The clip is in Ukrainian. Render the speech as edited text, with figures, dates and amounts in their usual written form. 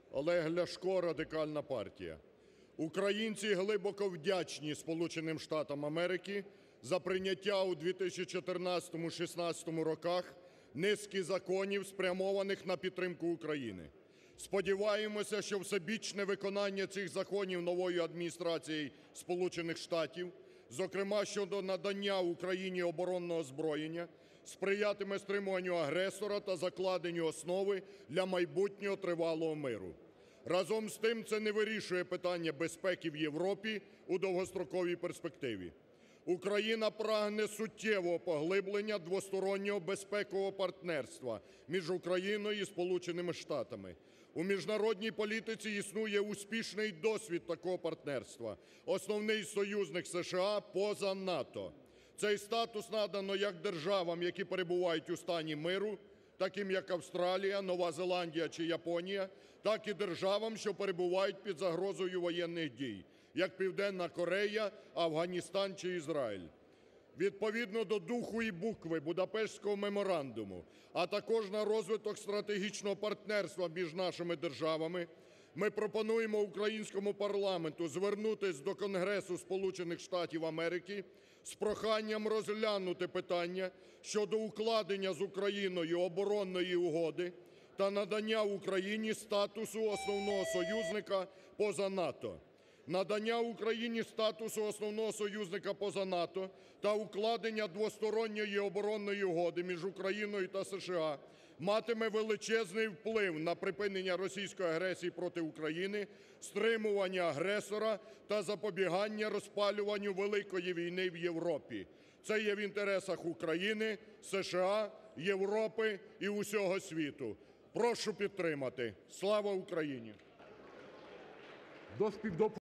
Олег Ляшко, Радикальна партія. Українці глибоко вдячні Сполученим Штатам Америки за прийняття у 2014-2016 роках низки законів, спрямованих на підтримку України. Сподіваємося, що всебічне виконання цих законів новою адміністрацією Сполучених Штатів, зокрема щодо надання Україні оборонного озброєння, сприятиме стримуванню агресора та закладенню основи для майбутнього тривалого миру. Разом з тим, це не вирішує питання безпеки в Європі у довгостроковій перспективі. Україна прагне суттєвого поглиблення двостороннього безпекового партнерства між Україною і Сполученими Штатами. У міжнародній політиці існує успішний досвід такого партнерства. Основний союзник США поза НАТО. Цей статус надано як державам, які перебувають у стані миру, таким як Австралія, Нова Зеландія чи Японія, так і державам, що перебувають під загрозою воєнних дій, як Південна Корея, Афганістан чи Ізраїль. Відповідно до духу і букви Будапештського меморандуму, а також на розвиток стратегічного партнерства між нашими державами, ми пропонуємо українському парламенту звернутись до Конгресу Сполучених Штатів Америки з проханням розглянути питання щодо укладення з Україною оборонної угоди та надання Україні статусу основного союзника поза НАТО. Надання Україні статусу основного союзника поза НАТО та укладення двосторонньої оборонної угоди між Україною та США матиме величезний вплив на припинення російської агресії проти України, стримування агресора та запобігання розпалюванню великої війни в Європі. Це є в інтересах України, США, Європи і усього світу. Прошу підтримати. Слава Україні!